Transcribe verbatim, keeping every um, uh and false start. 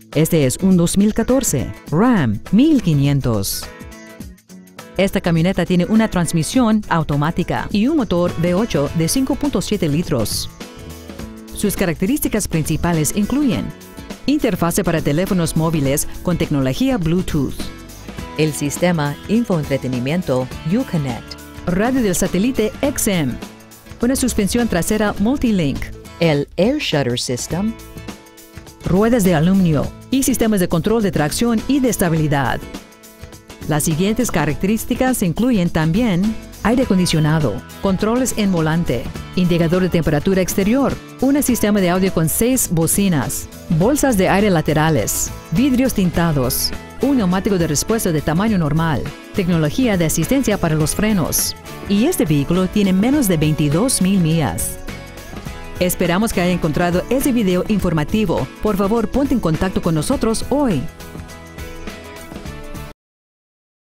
Este es un dos mil catorce Ram mil quinientos. Esta camioneta tiene una transmisión automática y un motor V ocho de cinco punto siete litros. Sus características principales incluyen interfase para teléfonos móviles con tecnología Bluetooth, el sistema infoentretenimiento Uconnect, radio del satélite X M, una suspensión trasera Multilink, el Air Shutter System, ruedas de aluminio y sistemas de control de tracción y de estabilidad. Las siguientes características incluyen también aire acondicionado, controles en volante, indicador de temperatura exterior, un sistema de audio con seis bocinas, bolsas de aire laterales, vidrios tintados, un neumático de respuesta de tamaño normal, tecnología de asistencia para los frenos. Y este vehículo tiene menos de veintidós mil millas. Esperamos que haya encontrado este video informativo. Por favor, ponte en contacto con nosotros hoy.